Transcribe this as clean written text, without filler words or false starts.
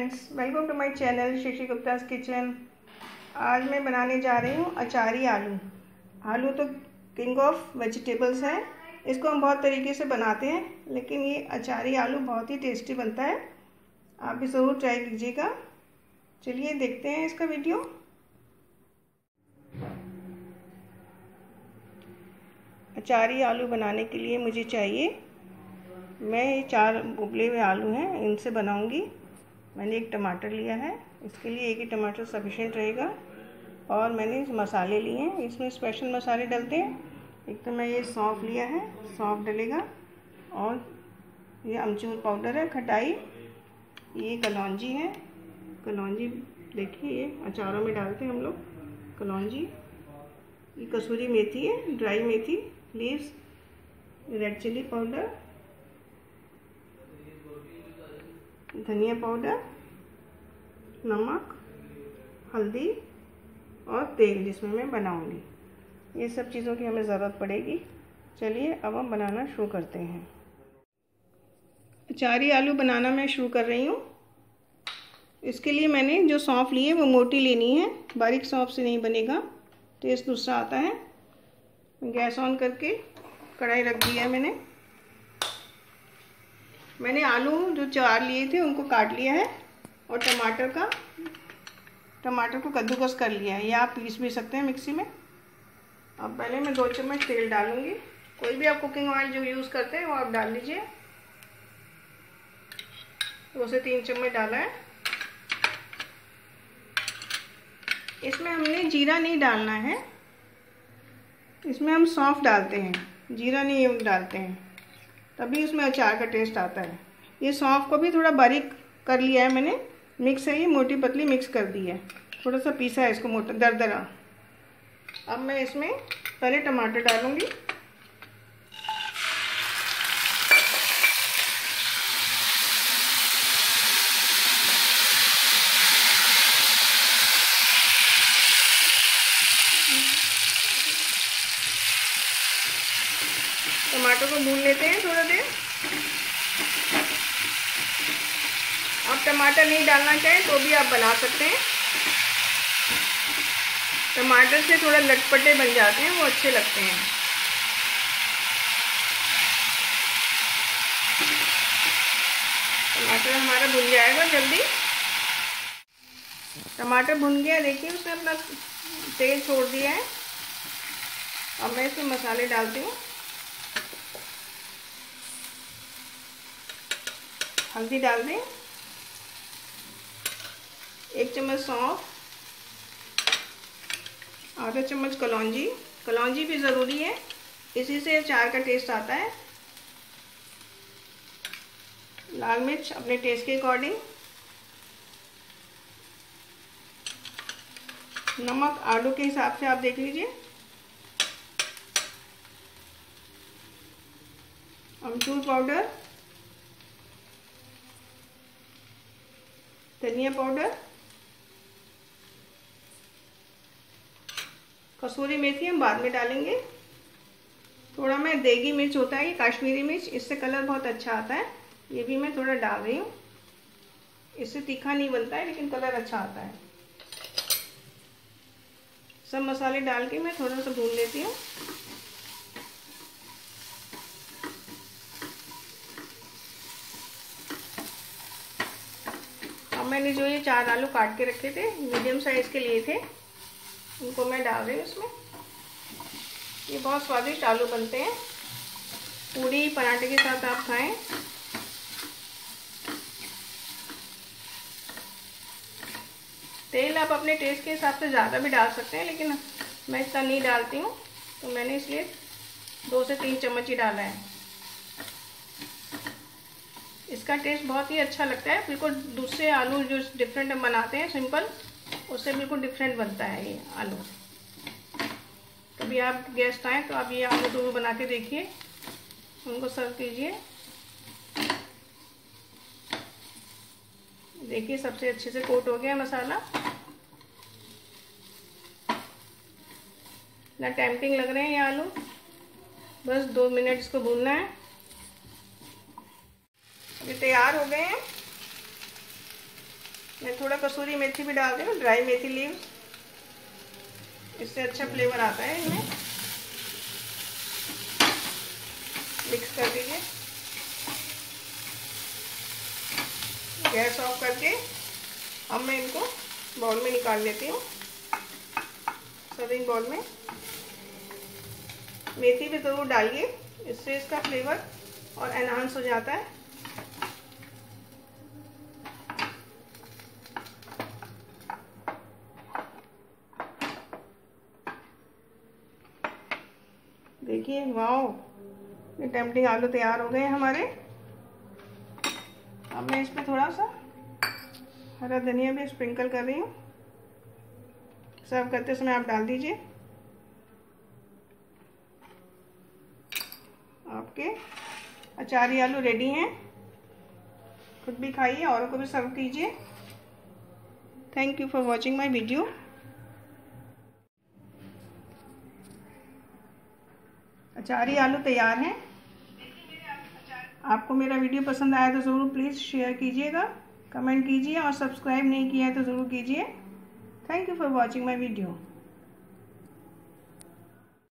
Friends, welcome to my channel Shashi Gupta's kitchen. आज मैं बनाने जा रही हूँ अचारी आलू। आलू तो किंग ऑफ वेजिटेबल्स है। इसको हम बहुत तरीके से बनाते हैं, लेकिन ये अचारी आलू बहुत ही टेस्टी बनता है। आप भी ज़रूर ट्राई कीजिएगा। चलिए देखते हैं इसका वीडियो। अचारी आलू बनाने के लिए मुझे चाहिए, मैं ये 4 उबले हुए आलू हैं, इनसे बनाऊंगी। मैंने एक टमाटर लिया है, इसके लिए एक ही टमाटर सफिशिएंट रहेगा। और मैंने मसाले लिए हैं, इसमें स्पेशल मसाले डलते हैं। एक तो मैं ये सौंफ लिया है, सौंफ डलेगा। और ये अमचूर पाउडर है, खटाई। ये कलौंजी है, कलौंजी देखिए ये अचारों में डालते हैं हम लोग कलौंजी। ये कसूरी मेथी है, dry methi leaves. Red chilli powder, धनिया पाउडर, नमक, हल्दी और तेल जिसमें मैं बनाऊंगी। ये सब चीज़ों की हमें ज़रूरत पड़ेगी। चलिए अब हम बनाना शुरू करते हैं। अचारी आलू बनाना मैं शुरू कर रही हूँ। इसके लिए मैंने जो सौंफ ली है वो मोटी लेनी है, बारीक सौंफ से नहीं बनेगा, टेस्ट दूसरा आता है। गैस ऑन करके कढ़ाई रख दिया है। मैंने आलू जो 4 लिए थे उनको काट लिया है और टमाटर को कद्दूकस कर लिया है, या आप पीस भी सकते हैं मिक्सी में। अब पहले मैं 2 चम्मच तेल डालूंगी। कोई भी आप कुकिंग ऑयल जो यूज़ करते हैं वो आप डाल लीजिए। 2 से 3 चम्मच डाला है। इसमें हमने जीरा नहीं डालना है, इसमें हम सौंफ डालते हैं, जीरा नहीं डालते हैं, तभी उसमें अचार का टेस्ट आता है। ये सौंफ को भी थोड़ा बारीक कर लिया है मैंने, मिक्स है, ये मोटी पतली मिक्स कर दी है, थोड़ा सा पीसा है इसको मोटा दरदरा। अब मैं इसमें पहले टमाटर डालूंगी। टमाटर को भून लेते हैं थोड़ा देर। आप टमाटर नहीं डालना चाहें तो भी आप बना सकते हैं। टमाटर से थोड़ा लटपटे बन जाते हैं, वो अच्छे लगते हैं। टमाटर हमारा भुन जाएगा जल्दी। टमाटर भुन गया, देखिए उसने अपना तेल छोड़ दिया है। अब मैं इसमें मसाले डालती हूँ। हल्दी डाल दें, 1 चम्मच सौंफ, आधा चम्मच कलौंजी। कलौंजी भी ज़रूरी है, इसी से अचार का टेस्ट आता है। लाल मिर्च अपने टेस्ट के अकॉर्डिंग। नमक आलू के हिसाब से आप देख लीजिए। अमचूर पाउडर, धनिया पाउडर, कसूरी मेथी हम बाद में डालेंगे। थोड़ा मैं देगी मिर्च होता है, ये कश्मीरी मिर्च, इससे कलर बहुत अच्छा आता है, ये भी मैं थोड़ा डाल रही हूँ। इससे तीखा नहीं बनता है, लेकिन कलर अच्छा आता है। सब मसाले डाल के मैं थोड़ा सा भून लेती हूँ। मैंने जो ये 4 आलू काट के रखे थे, मीडियम साइज के लिए थे, उनको मैं डाल रही हूँ इसमें। ये बहुत स्वादिष्ट आलू बनते हैं, पूरी पराठे के साथ आप खाएं। तेल आप अपने टेस्ट के हिसाब से ज़्यादा भी डाल सकते हैं, लेकिन मैं इतना नहीं डालती हूँ, तो मैंने इसलिए 2 से 3 चम्मच ही डाला है। इसका टेस्ट बहुत ही अच्छा लगता है, बिल्कुल दूसरे आलू जो डिफरेंट हम बनाते हैं सिंपल, उससे बिल्कुल डिफरेंट बनता है ये आलू। कभी आप गेस्ट आए तो आप ये आलू जरूर बना के देखिए, उनको सर्व कीजिए। देखिए सबसे अच्छे से कोट हो गया मसाला। ना टेम्पटिंग लग रहे हैं ये आलू, बस 2 मिनट इसको भूनना है। ये तैयार हो गए हैं। मैं थोड़ा कसूरी मेथी भी डाल रही हूँ, ड्राई मेथी लीव्स, इससे अच्छा फ्लेवर आता है इनमें। मिक्स कर दीजिए। गैस ऑफ करके अब मैं इनको बाउल में निकाल लेती हूँ, सर्विंग बाउल में। मेथी भी ज़रूर डालिए, इससे इसका फ्लेवर और एनहांस हो जाता है। देखिए, वाओ, ये टेम्पटिंग आलू तैयार हो गए हमारे। अब मैं इस पर थोड़ा सा हरा धनिया भी स्प्रिंकल कर रही हूँ। सर्व करते समय आप डाल दीजिए। आपके अचारी आलू रेडी हैं। खुद भी खाइए, औरों को भी सर्व कीजिए। Thank you for watching my video. अचारी आलू तैयार हैं। आपको मेरा वीडियो पसंद आया तो ज़रूर प्लीज़ शेयर कीजिएगा, कमेंट कीजिए और सब्सक्राइब नहीं किया है तो ज़रूर कीजिए। Thank you for watching my video.